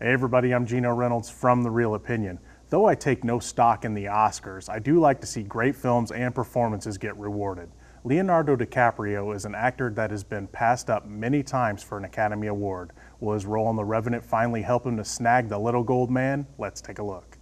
Hey everybody, I'm Gino Reynolds from The Real Opinion. Though I take no stock in the Oscars, I do like to see great films and performances get rewarded. Leonardo DiCaprio is an actor that has been passed up many times for an Academy Award. Will his role in The Revenant finally help him to snag the little gold man? Let's take a look.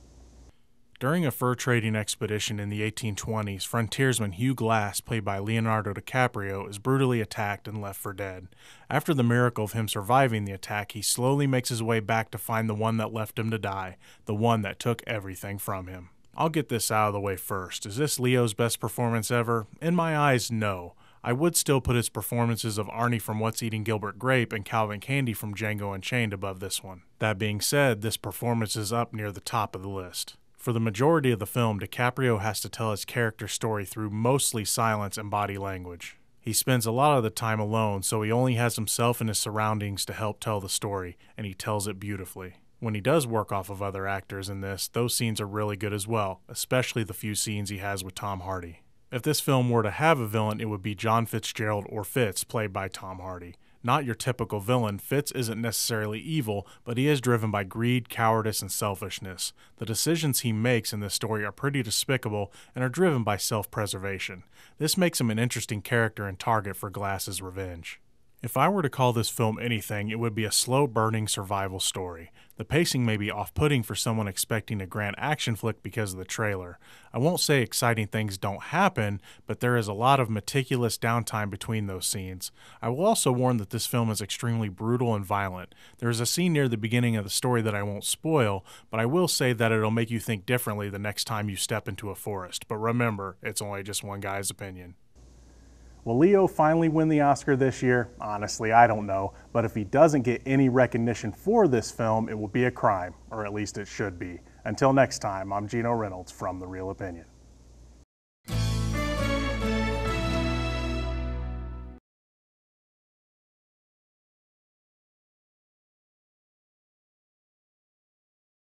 During a fur trading expedition in the 1820s, frontiersman Hugh Glass, played by Leonardo DiCaprio, is brutally attacked and left for dead. After the miracle of him surviving the attack, he slowly makes his way back to find the one that left him to die, the one that took everything from him. I'll get this out of the way first. Is this Leo's best performance ever? In my eyes, no. I would still put his performances of Arnie from What's Eating Gilbert Grape and Calvin Candy from Django Unchained above this one. That being said, this performance is up near the top of the list. For the majority of the film, DiCaprio has to tell his character's story through mostly silence and body language. He spends a lot of the time alone, so he only has himself and his surroundings to help tell the story, and he tells it beautifully. When he does work off of other actors in this, those scenes are really good as well, especially the few scenes he has with Tom Hardy. If this film were to have a villain, it would be John Fitzgerald or Fitz, played by Tom Hardy. Not your typical villain, Fitz isn't necessarily evil, but he is driven by greed, cowardice, and selfishness. The decisions he makes in this story are pretty despicable and are driven by self-preservation. This makes him an interesting character and target for Glass's revenge. If I were to call this film anything, it would be a slow-burning survival story. The pacing may be off-putting for someone expecting a grand action flick because of the trailer. I won't say exciting things don't happen, but there is a lot of meticulous downtime between those scenes. I will also warn that this film is extremely brutal and violent. There is a scene near the beginning of the story that I won't spoil, but I will say that it'll make you think differently the next time you step into a forest. But remember, it's only just one guy's opinion. Will Leo finally win the Oscar this year? Honestly, I don't know, but if he doesn't get any recognition for this film, it will be a crime, or at least it should be. Until next time, I'm Gino Reynolds from The Real Opinion.